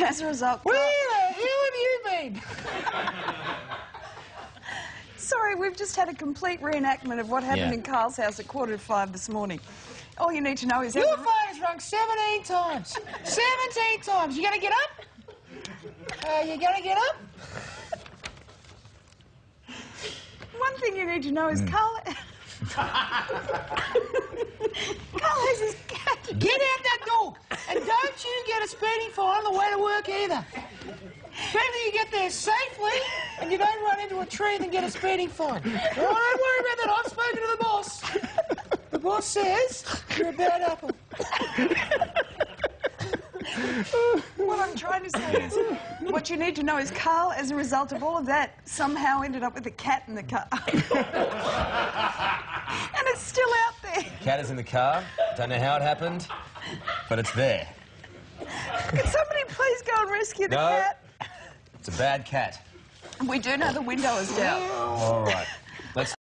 As a result... Where the hell have you been? Sorry, we've just had a complete reenactment of what happened in Carl's house at 5:15 this morning. All you need to know is... Your phone has rung 17 times. 17 times. You gonna get up? You gonna get up? One thing you need to know is Carl... Carl has his cat. Get out that dog. And don't you get a speeding fine on the way to work either. Better you get there safely and you don't run into a tree than get a speeding fine. Oh, don't worry about that. I've spoken to the boss. The boss says you're a bad apple. What I'm trying to say is, what you need to know is Carl, as a result of all of that, somehow ended up with a cat in the car. And it's still out there. Cat is in the car. Don't know how it happened, but it's there. Could somebody please go and rescue the cat? It's a bad cat. We do know the window is down. All right. Let's